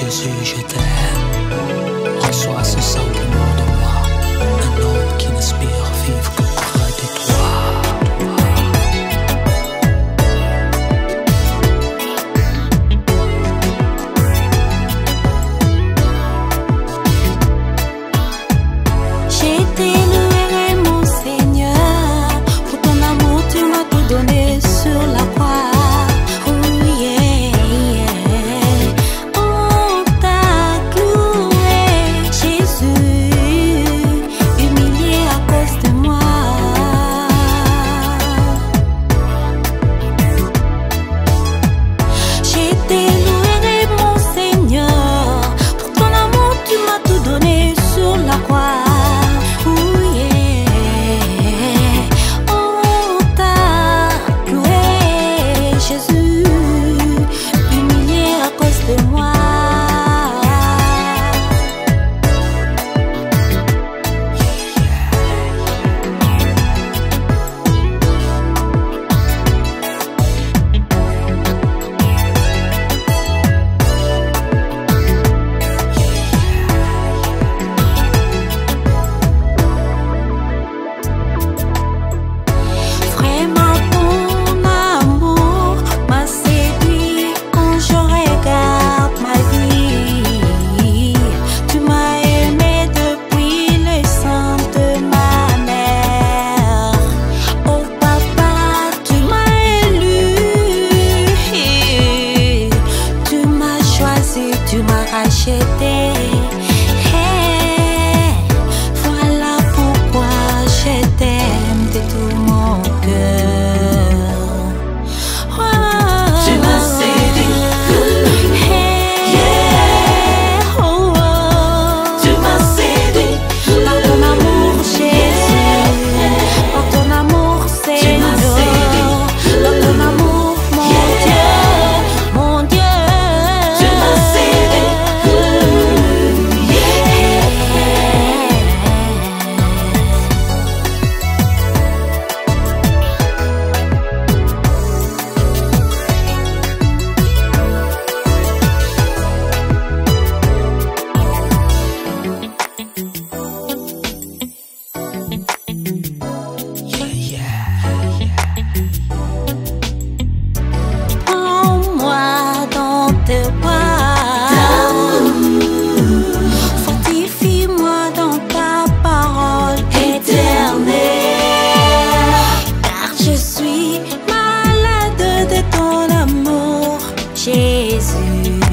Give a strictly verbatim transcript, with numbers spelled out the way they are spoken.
Jésus, je t'aime. Reçois ce sentiment de moi, un homme qui n'aspire vivre que près de toi. J'ai été loué, mon Seigneur, pour ton amour, tu m'as tout donné sur la croix. Tu m'as racheté, hey, voilà pourquoi je t'aime de tout mon cœur. Oh, tu m'as séduit, hey, yeah, oh, oh, tu m'as séduit par ton amour, Jésus, par ton amour, Seigneur, par ton amour, mon Dieu, mon Dieu. Fortifie-moi dans ta parole éternelle, car je suis malade de ton amour, Jésus.